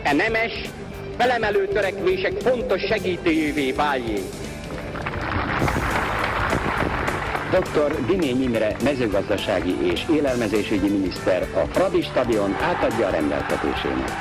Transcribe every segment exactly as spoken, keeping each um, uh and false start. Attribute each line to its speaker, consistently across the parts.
Speaker 1: e nemes, felemelő törekvések fontos segítőjévé váljék.
Speaker 2: doktor Dimény Imre mezőgazdasági és élelmezésügyi miniszter a Fradi stadion átadja a rendeltetésének.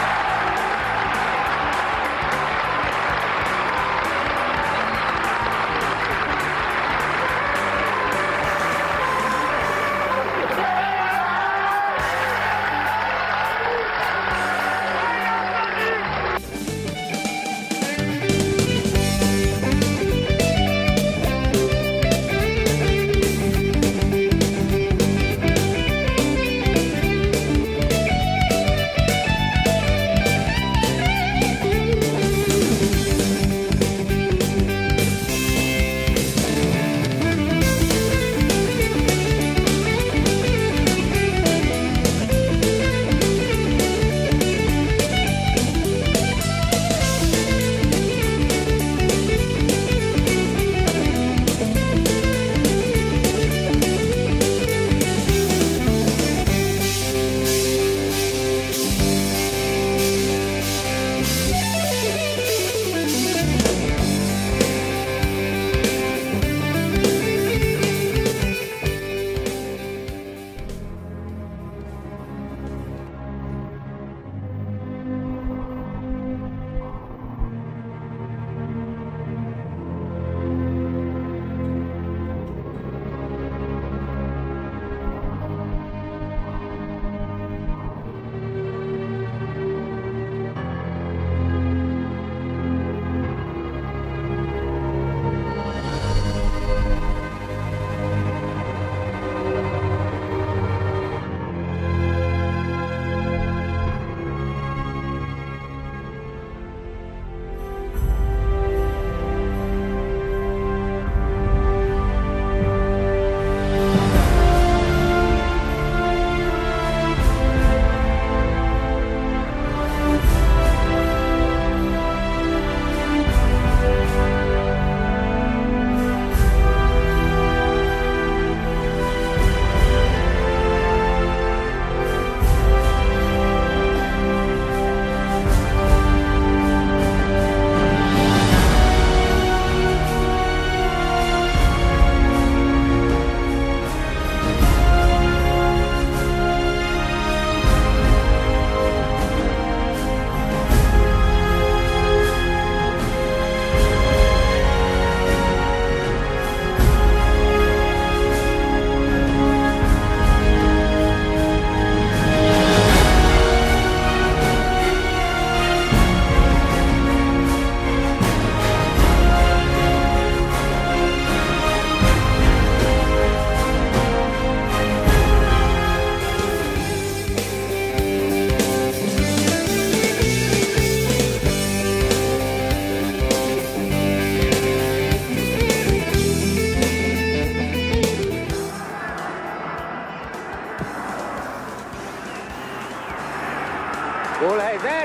Speaker 1: Gólhelyzet,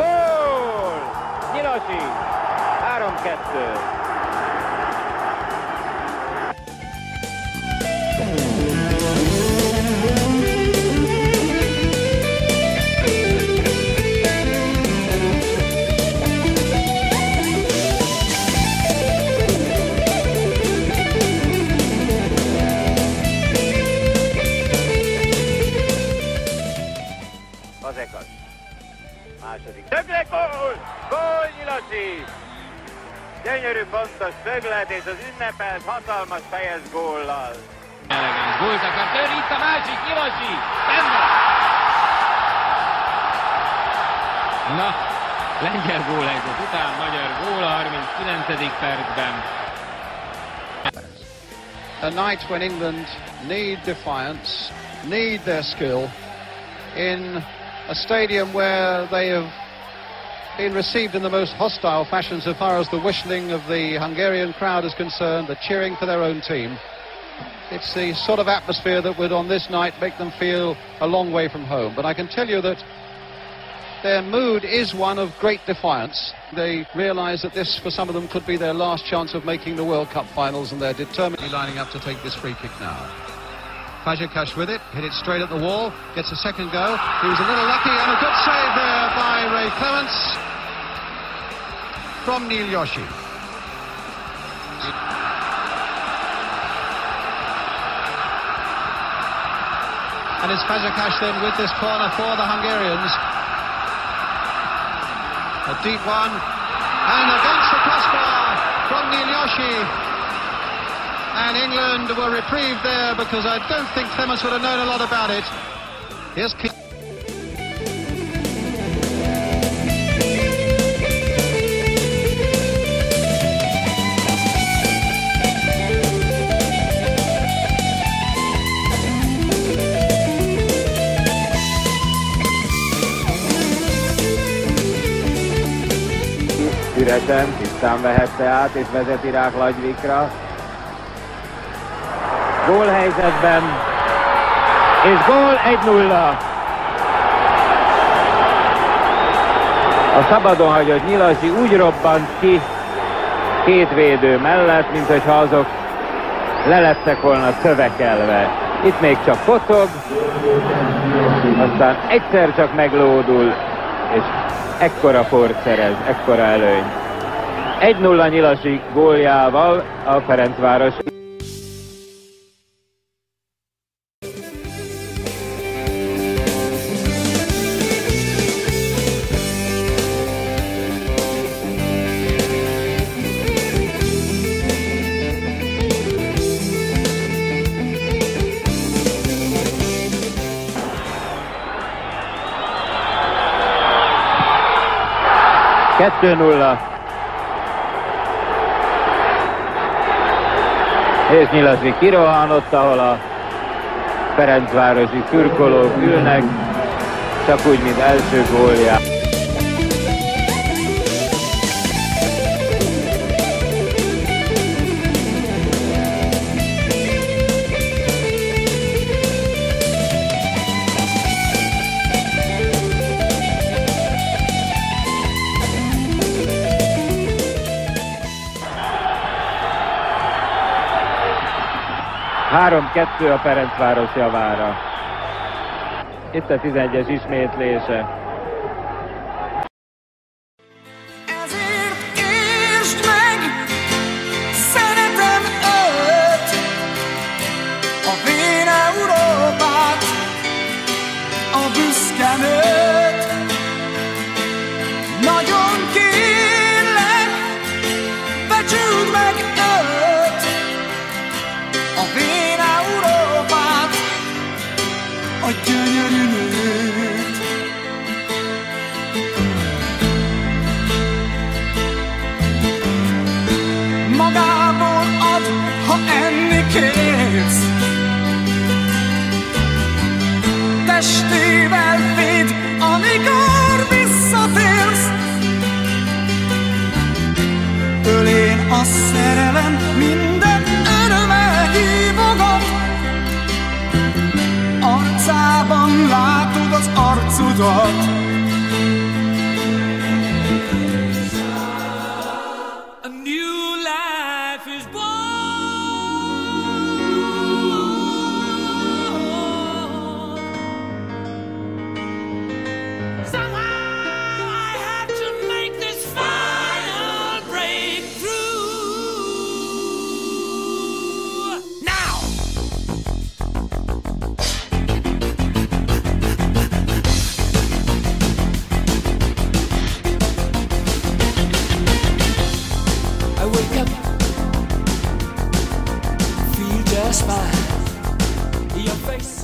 Speaker 1: gól! Nyilasi, három kettő. Fazekas. Második. Szöglet, gól! Gól, Nyilasi! Gyönyörű, fontos szöglet, és az ünnepelt hatalmas fejez góllal.
Speaker 3: Elegáns gólt akar törni, itt a másik, Nyilasi! Benne! Na, lengyel gólhelyzet után magyar gól a harminckilencedik percben.
Speaker 4: A night when England need defiance, need their skill in a stadium where they have been received in the most hostile fashion so far as the whistling of the Hungarian crowd is concerned, the cheering for their own team. It's the sort of atmosphere that would on this night make them feel a long way from home. But I can tell you that their mood is one of great defiance. They realise that this, for some of them, could be their last chance of making the World Cup finals, and they're determinedly lining up to take this free kick now. Fazekas with it, hit it straight at the wall, gets a second go. He was a little lucky, and a good save there by Ray by Clements from Neil Yoshi. And it's Fazekas then with this corner for the Hungarians. A deep one, and against the crossbar from Neil Yoshi. And England were reprieved there because I don't think Clements would have known a lot about it. Here's Keane.
Speaker 1: Üresen, tisztán vehette át és vezeti Rák Lagyvikra. Gólhelyzetben, és gól egy nulla. A szabadon hagyott Nyilasi úgy robbant ki két védő mellett, mint hogyha azok le lettek volna szövekelve. Itt még csak kocog, aztán egyszer csak meglódul, és ekkora fort szerez, ekkora előny. egy nulla Nyilasi góljával a Ferencváros. kettő nulla. És Nyilasi kirohanott, ahol a ferencvárosi szurkolók ülnek, csak úgy, mint első góljá. három kettő a Ferencváros javára. Itt a tizenegyes ismétlése.
Speaker 5: Ezért értsd meg, szeretem őt, a vén Európát, a büszke nőt. Nagyon kérlek, becsüld meg őt, a vén Európát, a gyönyörű nőt. Magából ad, ha enni kérsz, testével véd, amikor visszatérsz. Ölén a szerelem minden örömmel hívogat, arcában látod az arcudat. A new life is born. Somehow I have to make this final breakthrough. Now! I wake up, feel just fine. Your face.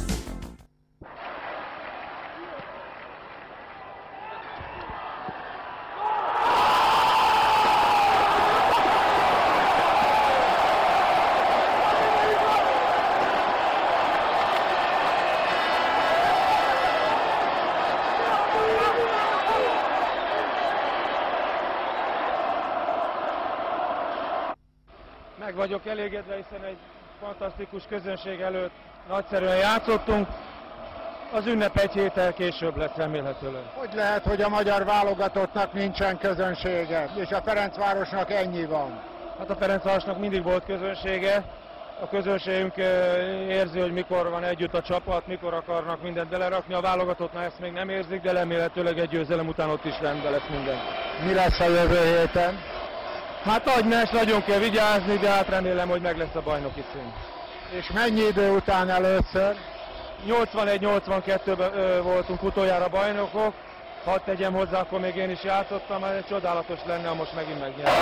Speaker 6: Meg vagyok elégedve, hiszen egy fantasztikus közönség előtt nagyszerűen játszottunk. Az ünnep egy héttel később lesz remélhetőleg.
Speaker 7: Hogy lehet, hogy a magyar válogatottnak nincsen közönsége, és a Ferencvárosnak ennyi van?
Speaker 6: Hát a Ferencvárosnak mindig volt közönsége. A közönségünk érzi, hogy mikor van együtt a csapat, mikor akarnak mindent belerakni. A válogatottnál ezt még nem érzik, de remélhetőleg egy győzelem után ott is rendben lesz minden.
Speaker 7: Mi lesz a jövő héten?
Speaker 6: Hát nagy mes, nagyon kell vigyázni, de hát remélem, hogy meg lesz a bajnoki cím.
Speaker 7: És mennyi idő után először?
Speaker 6: nyolcvanegy nyolcvankettőben voltunk utoljára bajnokok. Hadd tegyem hozzá, akkor még én is játszottam, mert csodálatos lenne, ha most megint megnyerni.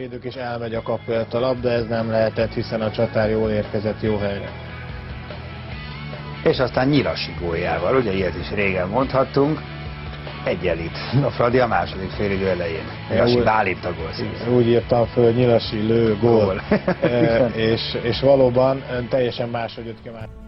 Speaker 7: védők és elmegy a kapu előtt a labda, ez nem lehetett, hiszen a csatár jól érkezett jó helyre.
Speaker 8: És aztán Nyilasi góljával, ugye ilyet is régen mondhattunk, egyenlít a Fradi a második félidő elején. Nyilasi Bálint a gól.
Speaker 7: Úgy írtam föl, Nyilasi lő, gól. gól. e, és, és valóban teljesen máshogy jött ki már.